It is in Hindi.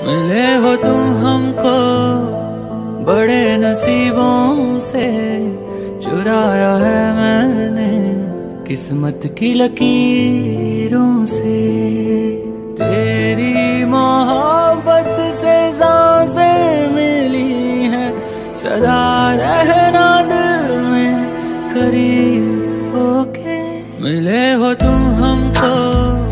मिले हो तुम हमको बड़े नसीबों से, चुराया है मैंने किस्मत की लकीरों से। तेरी मोहब्बत से सांसें मिली हैं, सदा रहना दिल में करीब होके। मिले हो तुम हमको